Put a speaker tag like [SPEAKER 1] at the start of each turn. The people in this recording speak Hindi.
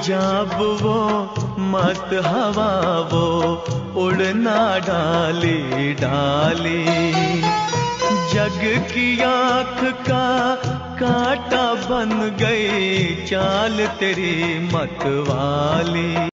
[SPEAKER 1] जब वो मत हवा वो उड़ना डाली डाली, जग की आँख का कांटा बन गई चाल तेरी मत वाली।